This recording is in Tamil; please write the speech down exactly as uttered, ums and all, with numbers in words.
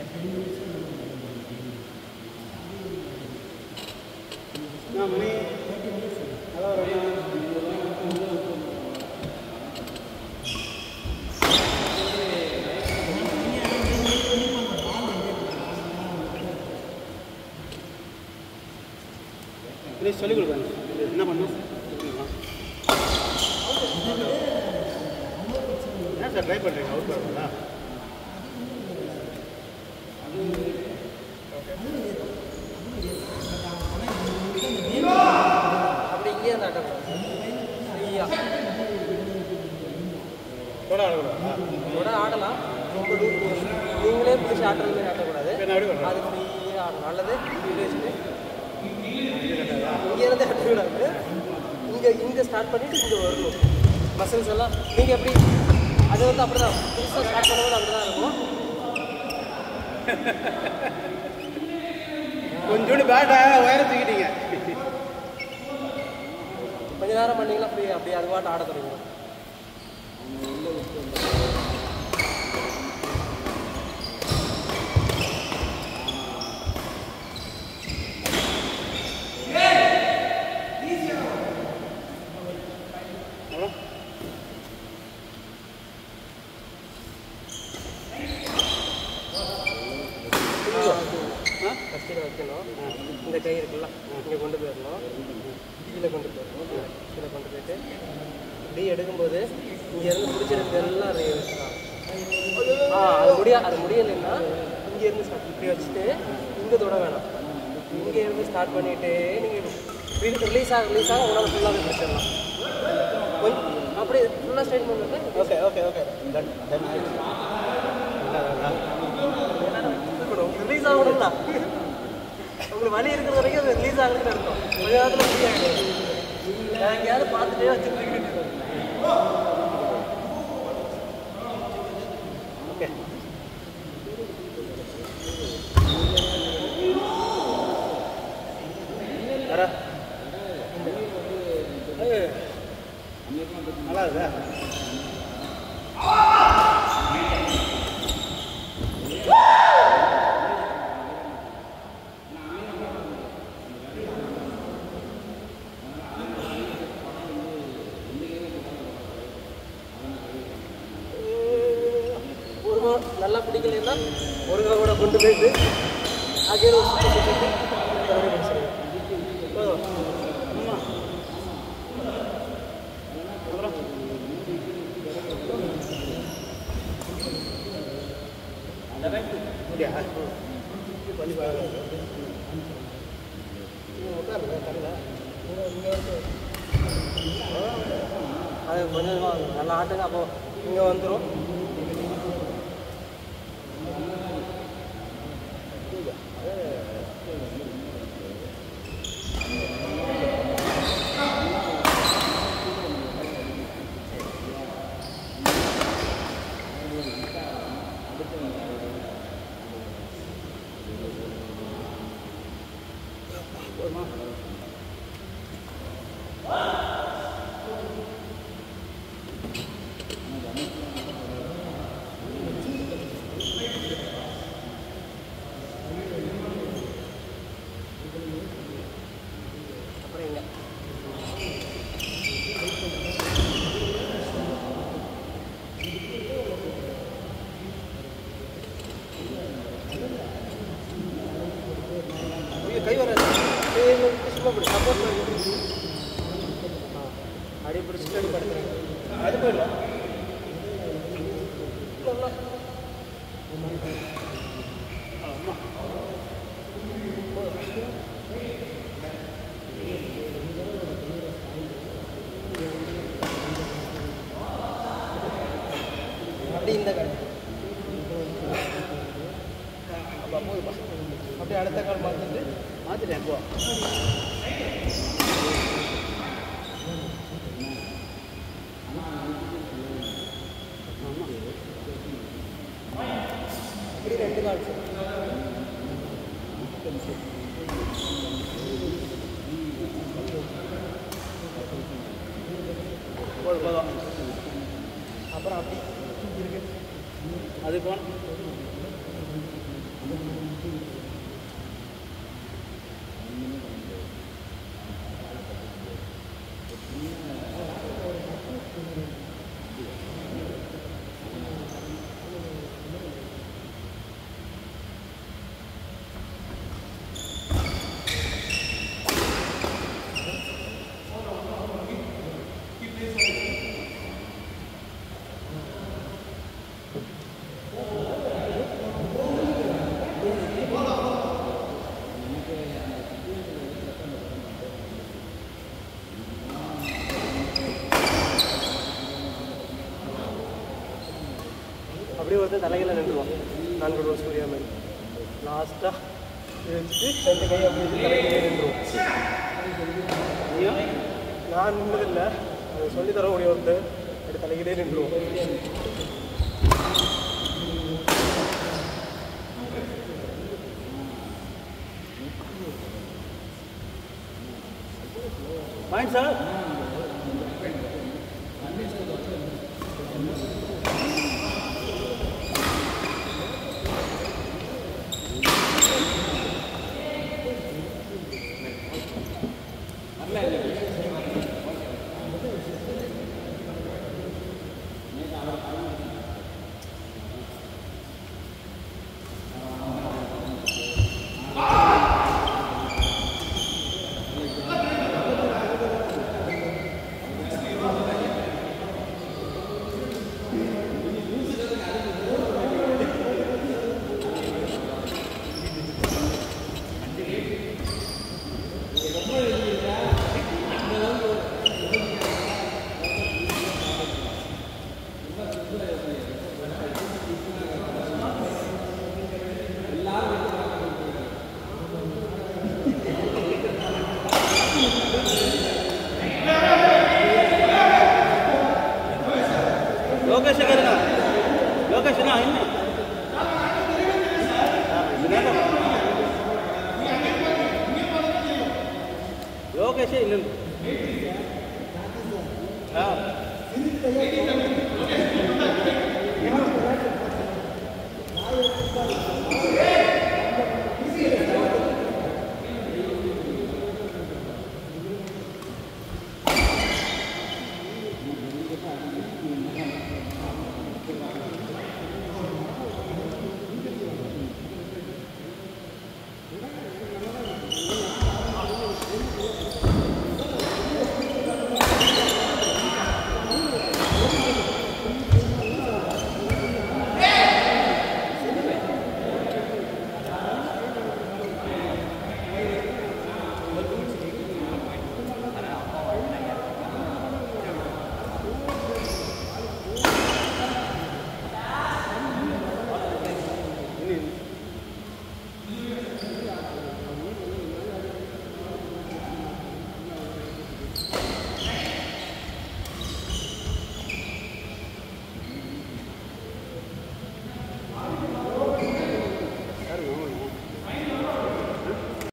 மணி ஹலோ ப்ளீஸ் சொல்லிக் கொடுங்க என்ன பண்ணும் என்ன சார் ட்ரை பண்ணுறீங்க அவுட் பண்ணுங்களா அப்படி இங்கே அந்த கூட ஆடக்கூடாதா கூட ஆடலாம் ரொம்ப நீங்களே பிடிச்சி ஆடுறது மாதிரி ஆடக்கூடாது அது ஃப்ரீயாக ஆடணும் நல்லது இப்படி வச்சுட்டு இங்கே இருந்து ஆடக்கூடாது இங்கே இங்கே ஸ்டார்ட் பண்ணிவிட்டு இங்கே வரணும் மசில்ஸ் எல்லாம் நீங்கள் எப்படி அது வந்து அப்படி தான் புதுசாக ஸ்டார்ட் பண்ணும்போது அப்படி தான் இருக்கும் கொஞ்சோண்டு பேட்டை உயர தூக்கிட்டீங்க கொஞ்ச நேரம் பண்ணிங்கன்னா ஃப்ரீ அப்படியே அது பாட்டு ஆட தொடங்கிடும் கஷ்டம் வைக்கணும் இந்த கை இருக்குல்ல இங்கே கொண்டு போயிடணும் கீழே கொண்டு போயிடணும் கீழே கொண்டு போயிட்டு இப்படி எடுக்கும்போது இங்கேருந்து பிடிச்சிருக்கு எல்லாம் ஆ அது முடியா அது முடியலைன்னா இங்கேருந்து ஸ்டார்ட் இப்படி வச்சுட்டு இங்கே தொட வேணாம் இங்கே இருந்து ஸ்டார்ட் பண்ணிவிட்டு நீங்கள் ரிலீஸ் ஆக ரிலீஸ் ஆக உங்களால் ஃபுல்லாகவே பிடிச்சிடலாம் கொஞ்சம் அப்படி ஃபுல்லாக ஸ்ட்ரைட் பண்ணுறது okay okay okay done done release ஆகணும்னா உங்களுக்கு வலி இருக்கிற வரைக்கும் அது ரிலீஸ் ஆகணும்னு இருக்கும் கொஞ்ச நேரத்தில் ஃப்ரீ ஆகிடும் நான் எங்கேயாவது பார்த்துட்டே வச்சுட்டு இருக்கேன் ஓகே வர நல்லா இருக்கா நல்லா பிடிக்கலன்னா ஒரு கூட கொண்டு போயிட்டு அதே ஒரு சுற்றி சுற்றிட்டு மறுபடியும் படிச்சிருக்கேன் அப்படியா பண்ணி பாருங்க அது கொஞ்சம் நல்லா ஆட்டுங்க அப்போ இங்கே வந்துடும் கை வர சும்மா பிடி சப்போர்ட் பண்ணி அடி பிடிச்சிட்டு அடி படுத்துறேன் அது போயிடலாம் அப்படி இந்த கடை அப்படியே அடுத்த கால் மாற்றிட்டு மாற்றிட்டேன் போ இப்படி ரெண்டு கால் போதும் அப்புறம் அப்படி இருக்கு அது போன அப்படியே ஒருத்தர் தலைகளை நின்றுவான் நான்கு ரோஸ் புரியா மாதிரி லாஸ்ட்டாக வச்சுட்டு ரெண்டு கை அப்படி தலைகளே நின்றுவோம். நான் நின்றதில்லை, அது சொல்லி தரக்கூடிய ஒருத்தர் அப்படி தலைகளே நின்றுவோம். பாயிண்ட் சார் லோகேஷ் கேளுங்க. லோகேஷ் என்ன என்ன லோகேஷே இல்லை. ஆ